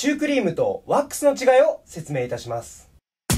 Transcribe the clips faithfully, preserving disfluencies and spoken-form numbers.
シュークリームとワックスの違いを説明いたします。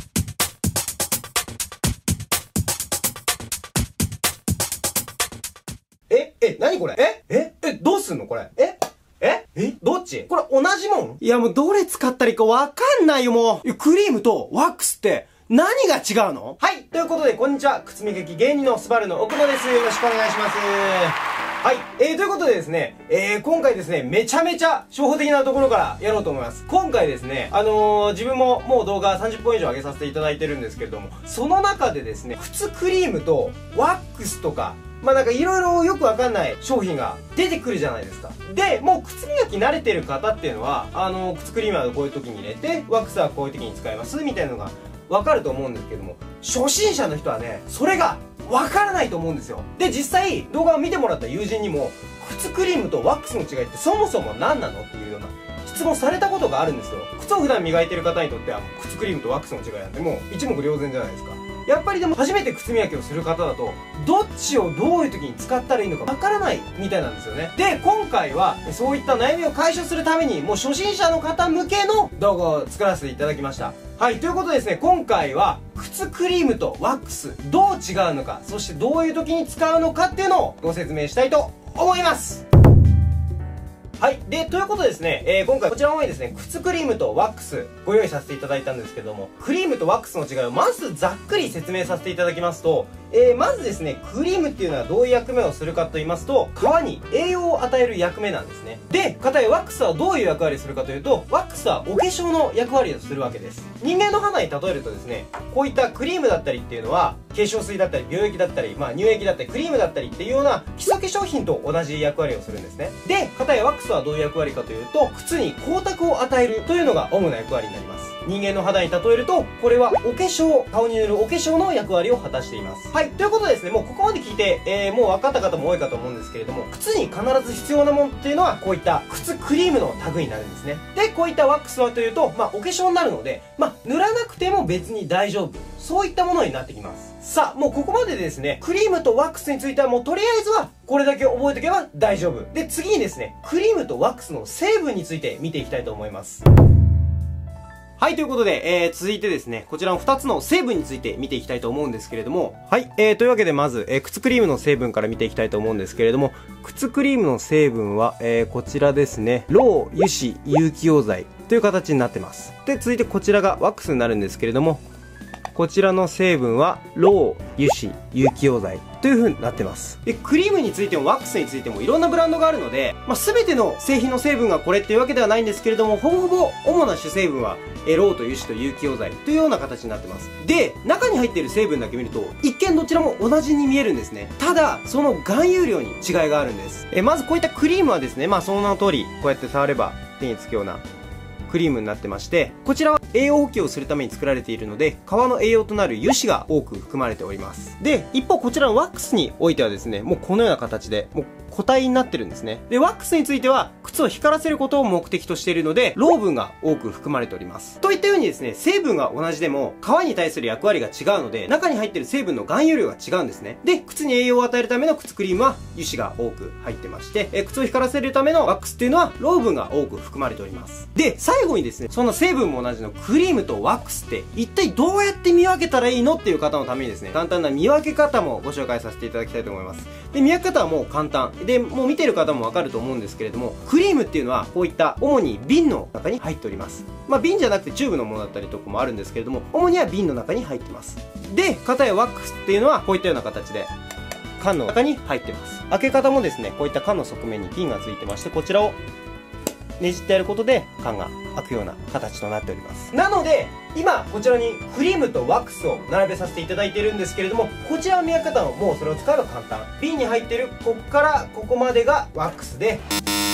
え、え、なにこれ？えええ、どうすんのこれ？えええどっち？これ同じもん？いやもうどれ使ったらいいかわかんないよもう。クリームとワックスって何が違うの？はい、ということでこんにちは。靴磨き芸人のスバルの奥野です。よろしくお願いします。はい、えー、ということでですね、えー、今回ですね、めちゃめちゃ初歩的なところからやろうと思います。今回ですね、あのー、自分ももう動画さんじゅっぽん以上上げさせていただいてるんですけれども、その中でですね、靴クリームとワックスとか、まあなんかいろいろよくわかんない商品が出てくるじゃないですか。で、もう靴磨き慣れてる方っていうのは、あのー、靴クリームはこういう時に入れて、ワックスはこういう時に使います、みたいなのがわかると思うんですけども、初心者の人はね、それがわからないと思うんですよ。で、実際動画を見てもらった友人にも、靴クリームとワックスの違いってそもそも何なのっていうような質問されたことがあるんですよ。靴を普段磨いてる方にとっては、靴クリームとワックスの違いなんてもう一目瞭然じゃないですか。やっぱりでも初めて靴磨きをする方だと、どっちをどういう時に使ったらいいのかわからないみたいなんですよね。で、今回はそういった悩みを解消するために、もう初心者の方向けの動画を作らせていただきました。はい、ということでですね、今回は靴クリームとワックスどう違うのか、そしてどういう時に使うのかっていうのをご説明したいと思います。はい。で、ということでですね、えー、今回こちらの方にですね、靴クリームとワックスご用意させていただいたんですけども、クリームとワックスの違いをまずざっくり説明させていただきますと、えー、まずですね、クリームっていうのはどういう役目をするかと言いますと、皮に栄養を与える役目なんですね。で、かたやワックスはどういう役割をするかというと、ワックスはお化粧の役割をするわけです。人間の肌に例えるとですね、こういったクリームだったりっていうのは、化粧水だったり美容液だったり、まあ乳液だったりクリームだったりっていうような基礎化粧品と同じ役割をするんですね。で、かたやワックスはどういう役割かというと、靴に光沢を与えるというのが主な役割になります。人間の肌に例えると、これはお化粧、顔に塗るお化粧の役割を果たしています。はい、ということでですね、もうここまで聞いて、えー、もう分かった方も多いかと思うんですけれども、靴に必ず必要なものっていうのは、こういった靴クリームの類になるんですね。で、こういったワックスはというと、まあお化粧になるので、まあ塗らなくても別に大丈夫。そういったものになってきます。さあ、もうここまででですね、クリームとワックスについてはもうとりあえずは、これだけ覚えておけば大丈夫。で、次にですね、クリームとワックスの成分について見ていきたいと思います。はい、ということで、えー、続いてですね、こちらのふたつの成分について見ていきたいと思うんですけれども、はい、えー、というわけでまず、えー、靴クリームの成分から見ていきたいと思うんですけれども、靴クリームの成分は、えー、こちらですね、ロウ油脂有機溶剤という形になってます。で、続いてこちらがワックスになるんですけれども、こちらの成分は、ロウ油脂有機溶剤という風になってます。で、クリームについてもワックスについてもいろんなブランドがあるので、まあ、全ての製品の成分がこれっていうわけではないんですけれども、ほぼほぼ主な主成分は、えロウと油脂と有機溶剤というような形になってます。で、中に入っている成分だけ見ると、一見どちらも同じに見えるんですね。ただ、その含有量に違いがあるんです。え、まずこういったクリームはですね、まあその名の通り、こうやって触れば手につくようなクリームになってまして、こちらは栄養補給をするために作られているので、皮の栄養となる油脂が多く含まれております。で、一方こちらのワックスにおいてはですね、もうこのような形で、もう固体になってるんですね。で、ワックスについては、靴を光らせることを目的としているので、ロウ分が多く含まれております。といったようにですね、成分が同じでも、皮に対する役割が違うので、中に入っている成分の含有量が違うんですね。で、靴に栄養を与えるための靴クリームは、油脂が多く入ってまして、え靴を光らせるためのワックスっていうのは、ロウ分が多く含まれております。で、最後にですね、その成分も同じのクリームとワックスって、一体どうやって見分けたらいいのっていう方のためにですね、簡単な見分け方もご紹介させていただきたいと思います。で、見分け方はもう簡単。で、もう見てる方もわかると思うんですけれども、クリームっていうのはこういった主に瓶の中に入っております。まあ瓶じゃなくてチューブのものだったりとかもあるんですけれども、主には瓶の中に入ってます。で、片やワックスっていうのはこういったような形で缶の中に入ってます。開け方もですね、こういった缶の側面にピンがついてまして、こちらをねじってやることで缶が開くような形となっております。なので、今こちらにクリームとワックスを並べさせていただいているんですけれども、こちらの見分け方はもうそれを使えば簡単。瓶に入っているここからここまでがワックスで、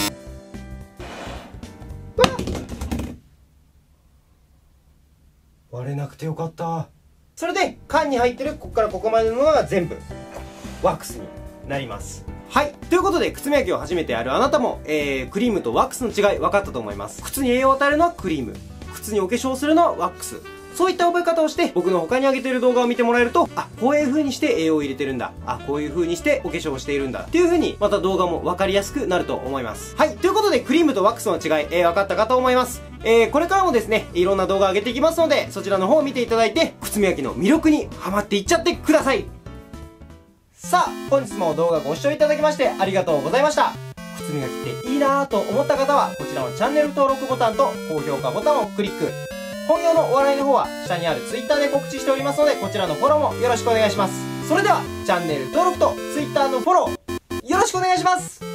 割れなくてよかった。それで缶に入ってるここからここまでのものが全部ワックスになります。はい。ということで、靴磨きを初めてやるあなたも、えー、クリームとワックスの違い分かったと思います。靴に栄養を与えるのはクリーム。靴にお化粧するのはワックス。 そういった覚え方をして、僕の他に上げてる動画を見てもらえると、あ、こういう風にして栄養を入れてるんだ。あ、こういう風にしてお化粧をしているんだ。っていう風に、また動画もわかりやすくなると思います。はい。ということで、クリームとワックスの違い、えー、分かったかと思います。えー、これからもですね、いろんな動画を上げていきますので、そちらの方を見ていただいて、靴磨きの魅力にハマっていっちゃってください。さあ、本日も動画ご視聴いただきましてありがとうございました。靴磨きっていいなぁと思った方は、こちらのチャンネル登録ボタンと高評価ボタンをクリック。本業のお笑いの方は下にある Twitter で告知しておりますので、こちらのフォローもよろしくお願いします。それでは、チャンネル登録と Twitter のフォロー、よろしくお願いします。